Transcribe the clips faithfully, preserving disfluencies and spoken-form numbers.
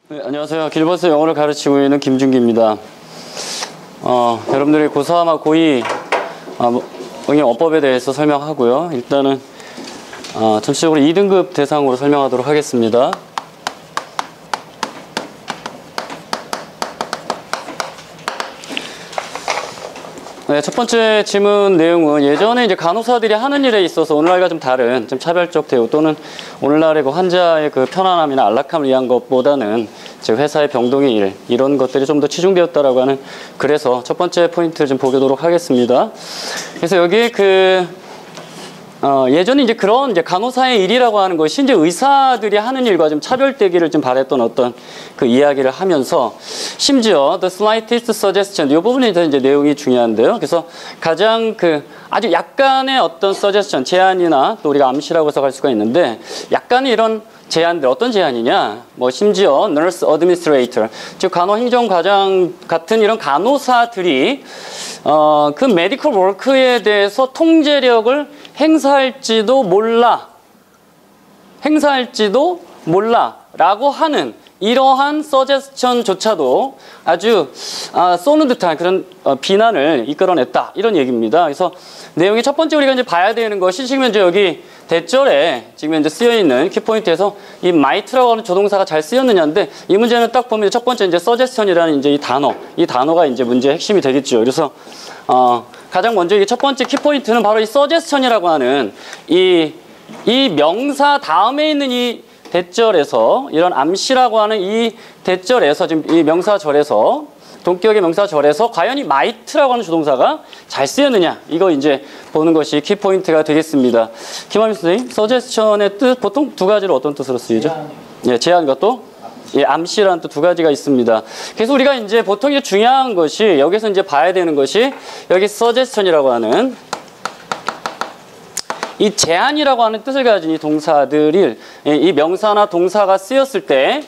네, 안녕하세요. 길버스 영어를 가르치고 있는 김준기입니다. 어, 여러분들이 고삼하고 고이 어, 응용어법에 대해서 설명하고요. 일단은 어, 전체적으로 이 등급 대상으로 설명하도록 하겠습니다. 네, 첫 번째 질문 내용은 예전에 이제 간호사들이 하는 일에 있어서 오늘날과 좀 다른 좀 차별적 대우 또는 오늘날의 그 환자의 그 편안함이나 안락함을 위한 것보다는 즉 회사의 병동의 일 이런 것들이 좀 더 치중되었다라고 하는, 그래서 첫 번째 포인트를 좀 보도록 하겠습니다. 그래서 여기 그 어, 예전에 이제 그런 이제 간호사의 일이라고 하는 것이 이제 의사들이 하는 일과 좀 차별되기를 좀 바랬던 어떤 그 이야기를 하면서, 심지어 the slightest suggestion 이 부분이 이제 내용이 중요한데요. 그래서 가장 그 아주 약간의 어떤 suggestion 제안이나 또 우리가 암시라고 해서 갈 수가 있는데, 약간의 이런 제안들, 어떤 제안이냐, 뭐 심지어 nurse administrator 즉 간호행정과장 같은 이런 간호사들이 어, 그 메디컬 워크에 대해서 통제력을 행사할지도 몰라 행사할지도 몰라 라고 하는 이러한 서제스천조차도 아주 아, 쏘는 듯한 그런 어, 비난을 이끌어냈다, 이런 얘기입니다. 그래서 내용이 첫 번째 우리가 이제 봐야 되는 것이, 지금 현재 여기 대절에 지금 현재 쓰여 있는 키포인트에서 이 might라고 하는 조동사가 잘 쓰였느냐인데, 이 문제는 딱 보면 첫 번째 이제 suggestion이라는 이제 이 단어, 이 단어가 이제 문제의 핵심이 되겠죠. 그래서 어, 가장 먼저 이 첫 번째 키포인트는 바로 이 suggestion이라고 하는 이, 이 명사 다음에 있는 이 대절에서, 이런 암시라고 하는 이 대절에서, 지금 이 명사절에서, 동격의 명사절에서 과연 이 might라고 하는 조동사가 잘 쓰였느냐, 이거 이제 보는 것이 키포인트가 되겠습니다. 김한민 선생님, suggestion의 뜻 보통 두 가지로 어떤 뜻으로 쓰이죠? 예, 제안과 또 예, 암시라는 또 두 가지가 있습니다. 그래서 우리가 이제 보통 이제 중요한 것이, 여기서 이제 봐야 되는 것이, 여기 suggestion이라고 하는 이 제안이라고 하는 뜻을 가진 이 동사들이, 이 명사나 동사가 쓰였을 때,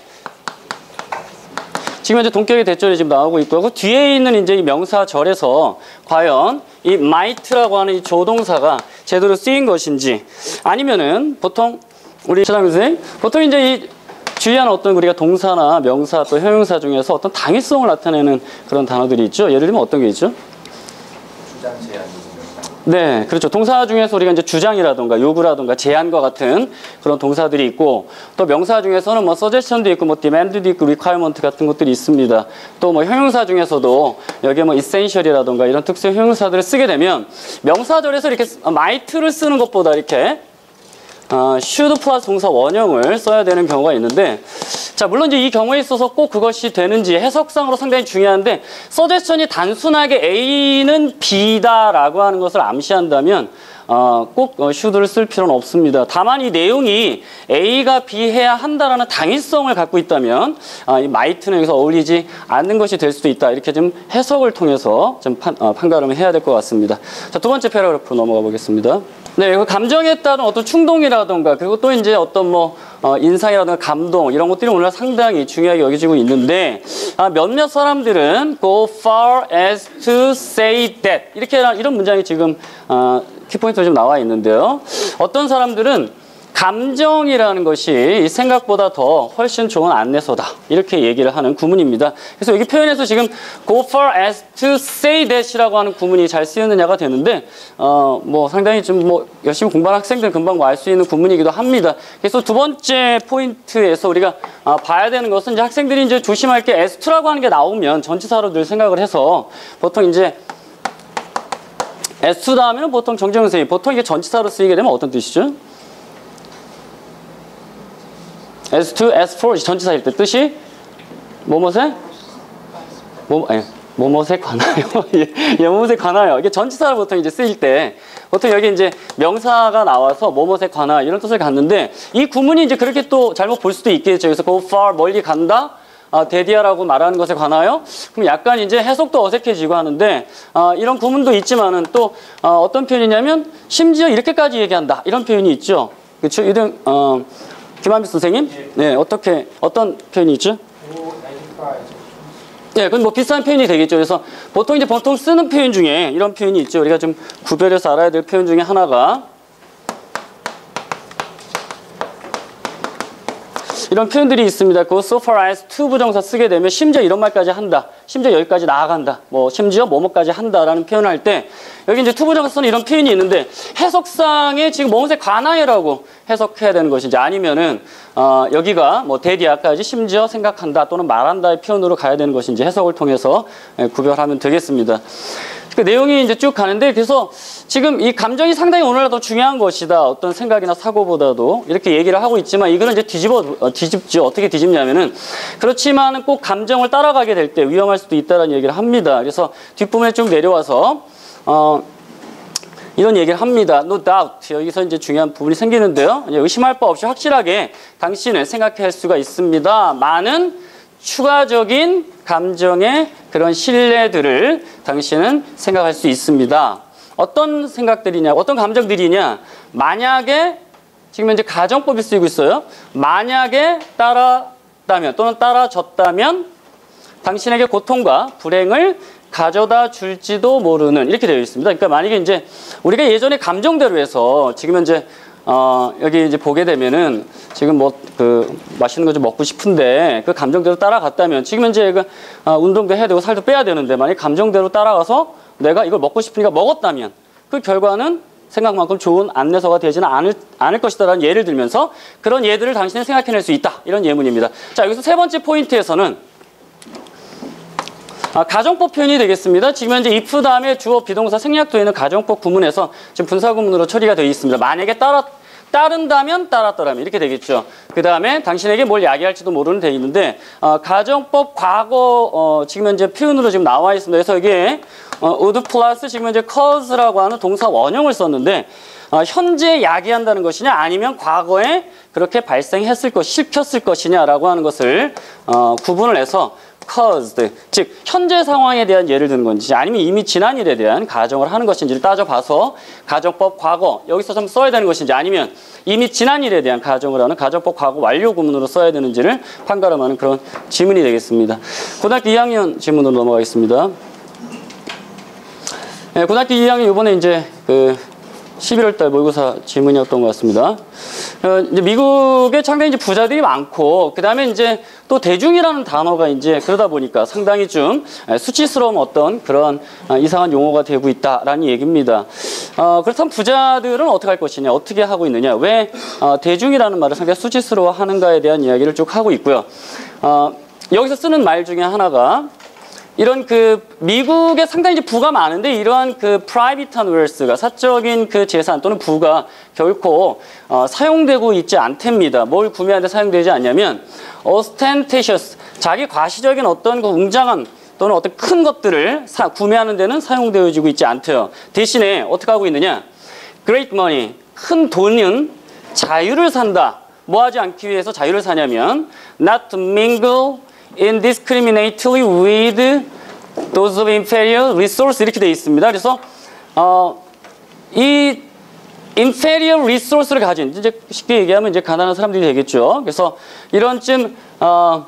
지금 이제 동격의 대절이 지금 나오고 있고, 그 뒤에 있는 이제 이 명사절에서 과연 이 might라고 하는 이 조동사가 제대로 쓰인 것인지, 아니면은 보통 우리 최장민 선생님, 보통 이제 이 주의하는 어떤 우리가 동사나 명사 또 형용사 중에서 어떤 당위성을 나타내는 그런 단어들이 있죠. 예를 들면 어떤 게 있죠? 주장, 제안, 네, 그렇죠. 동사 중에서 우리가 이제 주장이라든가 요구라든가 제안과 같은 그런 동사들이 있고, 또 명사 중에서는 뭐 suggestion도 있고, 뭐 demand도 있고, requirement 같은 것들이 있습니다. 또 뭐 형용사 중에서도 여기에 뭐 essential이라든가 이런 특수 형용사들을 쓰게 되면, 명사절에서 이렇게 might를 쓰는 것보다 이렇게 어, should 플러스 동사 원형을 써야 되는 경우가 있는데, 자, 물론 이제 이 경우에 있어서 꼭 그것이 되는지 해석상으로 상당히 중요한데, suggestion이 단순하게 A는 B다라고 하는 것을 암시한다면 어, 꼭 어, should를 쓸 필요는 없습니다. 다만 이 내용이 A가 B 해야 한다라는 당위성을 갖고 있다면 어, 이 might는 여기서 어울리지 않는 것이 될 수도 있다, 이렇게 좀 해석을 통해서 좀 판, 어, 판가름을 해야 될 것 같습니다. 자, 두 번째 패러그래프로 넘어가 보겠습니다. 네, 그 감정에 따른 어떤 충동이라던가, 그리고 또 이제 어떤 뭐 어, 인상이라든가 감동, 이런 것들이 오늘 상당히 중요하게 여겨지고 있는데, 아, 몇몇 사람들은 go far as to say that 이렇게 이런 문장이 지금 어, 키포인트로 좀 나와 있는데요. 어떤 사람들은 감정이라는 것이 생각보다 더 훨씬 좋은 안내서다, 이렇게 얘기를 하는 구문입니다. 그래서 여기 표현에서 지금 go far as to say that이라고 하는 구문이 잘 쓰였느냐가 되는데, 어, 뭐 상당히 좀 뭐 열심히 공부하는 학생들 금방 알 수 있는 구문이기도 합니다. 그래서 두 번째 포인트에서 우리가 아, 봐야 되는 것은, 이제 학생들이 이제 조심할 게 as to라고 하는 게 나오면 전치사로 늘 생각을 해서, 보통 이제 as to 다음에는 보통 정재훈 선생님, 보통 이게 전치사로 쓰이게 되면 어떤 뜻이죠? as to, as for 전치사일 때 뜻이 뭐뭇에? 뭐, 아니, 뭐뭇에 관하여. 예, 예, 뭐뭇에 관하여. 이게 전치사로 보통 이제 쓰일 때, 보통 여기 이제 명사가 나와서 뭐뭇에 관하 이런 뜻을 갖는데, 이 구문이 이제 그렇게 또 잘못 볼 수도 있겠죠. 그래서 go far, 멀리 간다, 아, 데디아라고 말하는 것에 관하여. 그럼 약간 이제 해석도 어색해지고 하는데, 아, 이런 구문도 있지만은 또 어, 어떤 표현이냐면 심지어 이렇게까지 얘기한다, 이런 표현이 있죠. 그렇죠? 이런 어. 김한빈 선생님? 네, 어떻게, 어떤 표현이 있죠? 예, 그건 뭐 비슷한 표현이 되겠죠. 그래서 보통 이제 보통 쓰는 표현 중에 이런 표현이 있죠. 우리가 좀 구별해서 알아야 될 표현 중에 하나가, 이런 표현들이 있습니다. go so far as to 부정사 쓰게 되면 심지어 이런 말까지 한다. 심지어 여기까지 나아간다. 뭐 심지어 뭐뭐까지 한다라는 표현을 할 때 여기 이제 to 부정사 쓰는 이런 표현이 있는데 해석상에 지금 뭐뭐에 관하여라고 해석해야 되는 것인지 아니면은 어, 여기가 뭐 대디아까지 심지어 생각한다 또는 말한다의 표현으로 가야 되는 것인지 해석을 통해서 예, 구별하면 되겠습니다. 그 내용이 이제 쭉 가는데 그래서 지금 이 감정이 상당히 오늘날 더 중요한 것이다. 어떤 생각이나 사고보다도 이렇게 얘기를 하고 있지만 이거는 이제 뒤집어 어, 뒤집죠. 어떻게 뒤집냐면은 그렇지만 꼭 감정을 따라가게 될 때 위험할 수도 있다는 얘기를 합니다. 그래서 뒷부분에 좀 내려와서 어. 이런 얘기를 합니다. No doubt. 여기서 이제 중요한 부분이 생기는데요. 의심할 바 없이 확실하게 당신은 생각할 수가 있습니다. 많은 추가적인 감정의 그런 신뢰들을 당신은 생각할 수 있습니다. 어떤 생각들이냐, 어떤 감정들이냐. 만약에 지금 현재 가정법이 쓰이고 있어요. 만약에 따랐다면 또는 따라졌다면 당신에게 고통과 불행을 가져다 줄지도 모르는 이렇게 되어 있습니다. 그러니까 만약에 이제 우리가 예전에 감정대로 해서 지금 현재 어 여기 이제 보게 되면은 지금 뭐 그 맛있는 거 좀 먹고 싶은데 그 감정대로 따라갔다면 지금 현재 그 어, 운동도 해야 되고 살도 빼야 되는데 만약 감정대로 따라가서 내가 이걸 먹고 싶으니까 먹었다면 그 결과는 생각만큼 좋은 안내서가 되지는 않을, 않을 것이다라는 예를 들면서 그런 예들을 당신은 생각해낼 수 있다 이런 예문입니다. 자 여기서 세 번째 포인트에서는 아, 가정법 표현이 되겠습니다. 지금 현재 if 다음에 주어 비동사 생략되어 있는 가정법 구문에서 지금 분사 구문으로 처리가 되어 있습니다. 만약에 따라, 따른다면 따랐더라면 이렇게 되겠죠. 그 다음에 당신에게 뭘 야기할지도 모르는 되어 있는데 어, 가정법 과거 어, 지금 현재 표현으로 지금 나와 있습니다. 그래서 여기에 어, would 플러스 지금 현재 cause라고 하는 동사 원형을 썼는데 어, 현재 야기한다는 것이냐 아니면 과거에 그렇게 발생했을 것, 실켰을 것이냐라고 하는 것을 어, 구분을 해서 caused, 즉 현재 상황에 대한 예를 드는 건지 아니면 이미 지난 일에 대한 가정을 하는 것인지를 따져봐서 가정법 과거 여기서 좀 써야 되는 것인지 아니면 이미 지난 일에 대한 가정을 하는 가정법 과거 완료 구문으로 써야 되는지를 판가름하는 그런 지문이 되겠습니다. 고등학교 이 학년 지문으로 넘어가겠습니다. 네, 고등학교 이 학년 이번에 이제 그 십일월 달 모의고사 지문이었던 것 같습니다. 어, 이제 미국에 상당히 이제 부자들이 많고, 그 다음에 이제 또 대중이라는 단어가 이제 그러다 보니까 상당히 좀 수치스러운 어떤 그런 이상한 용어가 되고 있다라는 얘기입니다. 어, 그렇다면 부자들은 어떻게 할 것이냐, 어떻게 하고 있느냐, 왜 어, 대중이라는 말을 상당히 수치스러워 하는가에 대한 이야기를 쭉 하고 있고요. 어, 여기서 쓰는 말 중에 하나가 이런 그 미국에 상당히 이제 부가 많은데 이러한 그 프라이빗한 웰스가 사적인 그 재산 또는 부가 결코 어, 사용되고 있지 않답니다. 뭘 구매하는데 사용되지 않냐면 ostentatious, 자기 과시적인 어떤 그 웅장한 또는 어떤 큰 것들을 사, 구매하는 데는 사용되어지고 있지 않대요. 대신에 어떻게 하고 있느냐? great money, 큰 돈은 자유를 산다. 뭐 하지 않기 위해서 자유를 사냐면 not to mingle indiscriminately with those of inferior resource 이렇게 되어 있습니다. 그래서 어, 이 inferior resource를 가진, 이제 쉽게 얘기하면 이제 가난한 사람들이 되겠죠. 그래서 이런 좀 어,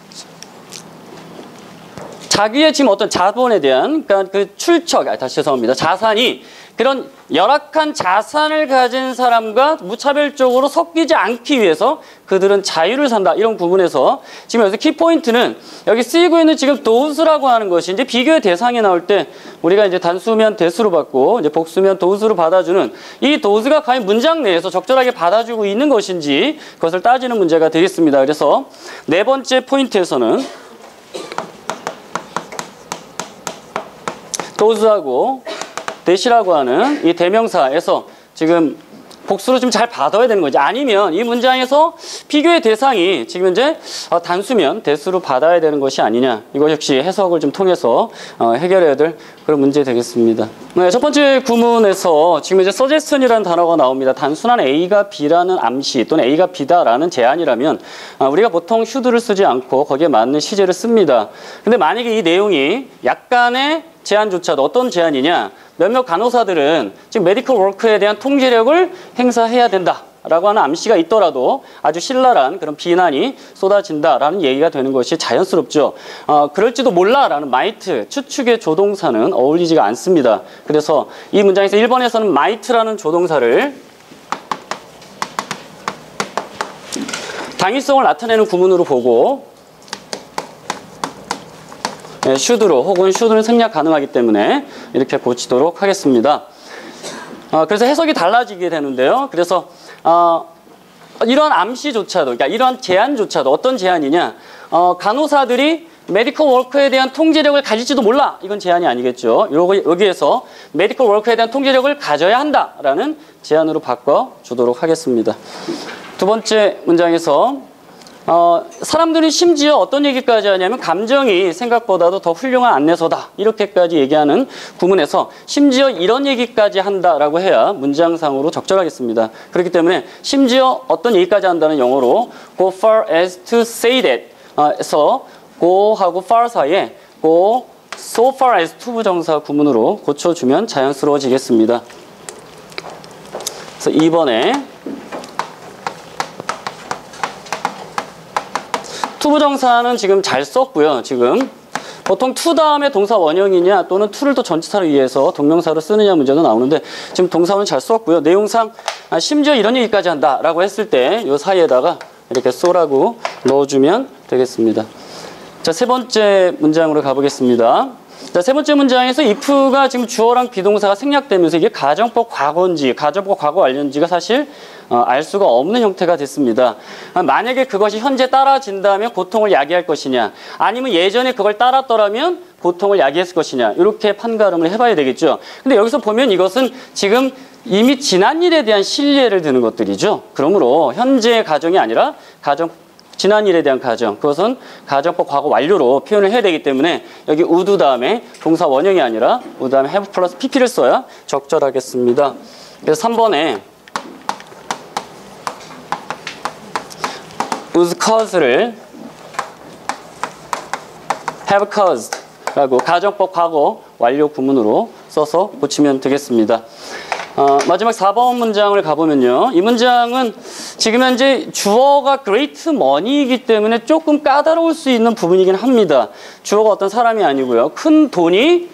자기의 지금 어떤 자본에 대한 그러니까 그 출처, 아, 다시 죄송합니다. 자산이 그런 열악한 자산을 가진 사람과 무차별적으로 섞이지 않기 위해서 그들은 자유를 산다. 이런 부분에서 지금 여기서 키포인트는 여기 쓰이고 있는 지금 those라고 하는 것이 이제 비교의 대상이 나올 때 우리가 이제 단수면 대수로 받고 이제 복수면 those로 받아주는 이 those가 과연 문장 내에서 적절하게 받아주고 있는 것인지 그것을 따지는 문제가 되겠습니다. 그래서 네 번째 포인트에서는 those하고 that이라고 하는 이 대명사에서 지금 복수로 좀 잘 받아야 되는 거지. 아니면 이 문장에서 비교의 대상이 지금 현재 단수면 대수로 받아야 되는 것이 아니냐. 이거 역시 해석을 좀 통해서 해결해야 될 그런 문제 되겠습니다. 네, 첫 번째 구문에서 지금 이제 suggestion이라는 단어가 나옵니다. 단순한 A가 B라는 암시 또는 A가 B다라는 제안이라면 우리가 보통 should를 쓰지 않고 거기에 맞는 시제를 씁니다. 근데 만약에 이 내용이 약간의 제안조차도 어떤 제안이냐? 몇몇 간호사들은 지금 메디컬 워크에 대한 통제력을 행사해야 된다라고 하는 암시가 있더라도 아주 신랄한 그런 비난이 쏟아진다라는 얘기가 되는 것이 자연스럽죠. 어, 그럴지도 몰라라는 might, 추측의 조동사는 어울리지가 않습니다. 그래서 이 문장에서 일 번에서는 might라는 조동사를 당위성을 나타내는 구문으로 보고 네, should로 혹은 should는 생략 가능하기 때문에 이렇게 고치도록 하겠습니다. 어, 그래서 해석이 달라지게 되는데요. 그래서 어, 이러한 암시조차도, 그러니까 이러한 제한조차도 어떤 제한이냐? 어, 간호사들이 메디컬 워커에 대한 통제력을 가질지도 몰라. 이건 제한이 아니겠죠. 여기, 여기에서 메디컬 워커에 대한 통제력을 가져야 한다라는 제한으로 바꿔주도록 하겠습니다. 두 번째 문장에서 어, 사람들이 심지어 어떤 얘기까지 하냐면 감정이 생각보다도 더 훌륭한 안내서다. 이렇게까지 얘기하는 구문에서 심지어 이런 얘기까지 한다라고 해야 문장상으로 적절하겠습니다. 그렇기 때문에 심지어 어떤 얘기까지 한다는 영어로 go far as to say that 어, 에서 go하고 far 사이에 go so far as to 부정사 구문으로 고쳐주면 자연스러워지겠습니다. 그래서 이 번에 to 부정사는 지금 잘 썼고요. 지금 보통 to 다음에 동사 원형이냐 또는 to를 또 전치사로 이해해서 동명사로 쓰느냐 문제도 나오는데 지금 동사는 잘 썼고요. 내용상 아, 심지어 이런 얘기까지 한다라고 했을 때 이 사이에다가 이렇게 so라고 넣어주면 되겠습니다. 자, 세 번째 문장으로 가보겠습니다. 자, 세 번째 문장에서 if가 지금 주어랑 비동사가 생략되면서 이게 가정법 과거인지 가정법 과거 완료인지가 사실 어, 알 수가 없는 형태가 됐습니다. 아, 만약에 그것이 현재 따라진다면 고통을 야기할 것이냐, 아니면 예전에 그걸 따랐더라면 고통을 야기했을 것이냐, 이렇게 판가름을 해봐야 되겠죠. 근데 여기서 보면 이것은 지금 이미 지난 일에 대한 신뢰를 드는 것들이죠. 그러므로 현재의 가정이 아니라 가정 지난 일에 대한 가정, 그것은 가정법 과거 완료로 표현을 해야 되기 때문에 여기 would 다음에 동사 원형이 아니라 would 다음에 have 플러스 pp를 써야 적절하겠습니다. 그래서 삼 번에 would cause를 have caused 라고 가정법 과거 완료 구문으로 써서 고치면 되겠습니다. 어, 마지막 사 번 문장을 가보면요. 이 문장은 지금 현재 주어가 great money이기 때문에 조금 까다로울 수 있는 부분이긴 합니다. 주어가 어떤 사람이 아니고요. 큰 돈이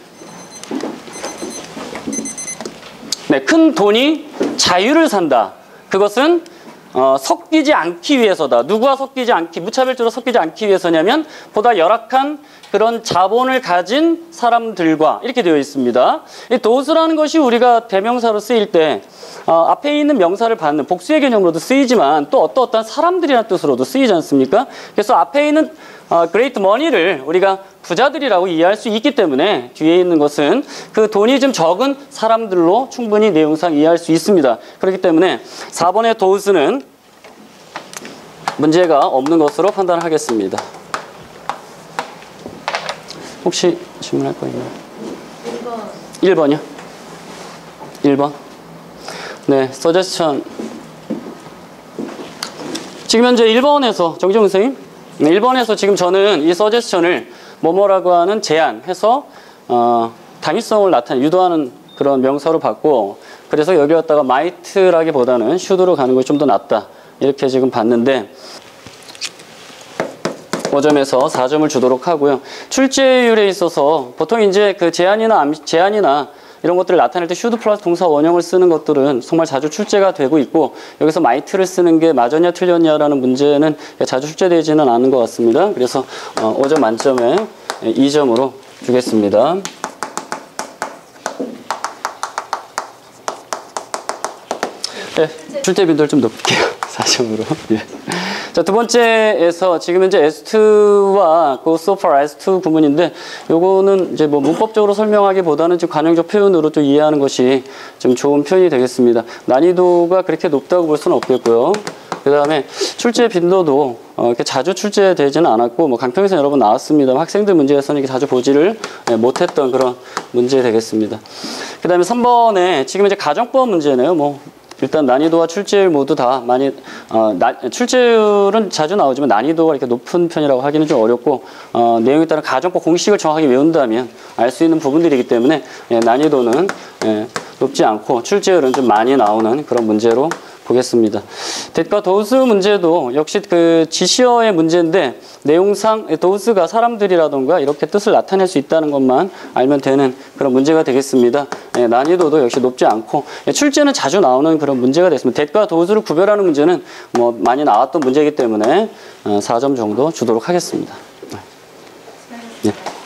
네, 큰 돈이 자유를 산다. 그것은 어, 섞이지 않기 위해서다. 누구와 섞이지 않기, 무차별적으로 섞이지 않기 위해서냐면 보다 열악한 그런 자본을 가진 사람들과 이렇게 되어 있습니다. 이 those라는 것이 우리가 대명사로 쓰일 때 어, 앞에 있는 명사를 받는 복수의 개념으로도 쓰이지만 또 어떤 어떤 사람들이라는 뜻으로도 쓰이지 않습니까? 그래서 앞에 있는 어, great money를 우리가 부자들이라고 이해할 수 있기 때문에 뒤에 있는 것은 그 돈이 좀 적은 사람들로 충분히 내용상 이해할 수 있습니다. 그렇기 때문에 사 번의 those는 문제가 없는 것으로 판단하겠습니다. 혹시 질문할 거 있나요? 일 번. 일 번이요? 일 번. 네, suggestion. 지금 현재 일 번에서, 정지용 선생님? 네, 일 번에서 지금 저는 이 suggestion을 뭐뭐라고 하는 제안해서, 어, 당위성을 나타내, 유도하는 그런 명사로 봤고, 그래서 여기 왔다가 might라기보다는 should로 가는 것이 좀 더 낫다. 이렇게 지금 봤는데, 오 점에서 사 점을 주도록 하고요. 출제율에 있어서 보통 이제 그 제한이나 암, 제한이나 이런 것들을 나타낼 때 should 플러스 동사 원형을 쓰는 것들은 정말 자주 출제가 되고 있고 여기서 might를 쓰는 게 맞았냐 틀렸냐라는 문제는 자주 출제되지는 않은 것 같습니다. 그래서 오 점 만점에 이 점으로 주겠습니다. 네, 출제 빈도를 좀 높일게요. 사 점으로. 예. 자, 두 번째에서 지금 현재 에스 투와 go so far as to 구문인데 요거는 이제 뭐 문법적으로 설명하기보다는 좀 관용적 표현으로 좀 이해하는 것이 좀 좋은 표현이 되겠습니다. 난이도가 그렇게 높다고 볼 수는 없겠고요. 그 다음에 출제 빈도도 어, 이렇게 자주 출제되지는 않았고 뭐 강평에서 여러 번 나왔습니다. 학생들 문제에서는 이렇게 자주 보지를 못했던 그런 문제 되겠습니다. 그 다음에 삼 번에 지금 이제 가정법 문제네요. 뭐 일단 난이도와 출제율 모두 다 많이 어, 나, 출제율은 자주 나오지만 난이도가 이렇게 높은 편이라고 하기는 좀 어렵고 어, 내용에 따른 가정법 공식을 정확하게 외운다면 알 수 있는 부분들이기 때문에 예, 난이도는 예, 높지 않고 출제율은 좀 많이 나오는 그런 문제로 보겠습니다. that과 those 문제도 역시 그 지시어의 문제인데 내용상 those가 사람들이라던가 이렇게 뜻을 나타낼 수 있다는 것만 알면 되는 그런 문제가 되겠습니다. 예, 난이도도 역시 높지 않고 예, 출제는 자주 나오는 그런 문제가 됐습니다. that과 those를 구별하는 문제는 뭐 많이 나왔던 문제이기 때문에 어, 사 점 정도 주도록 하겠습니다. 예.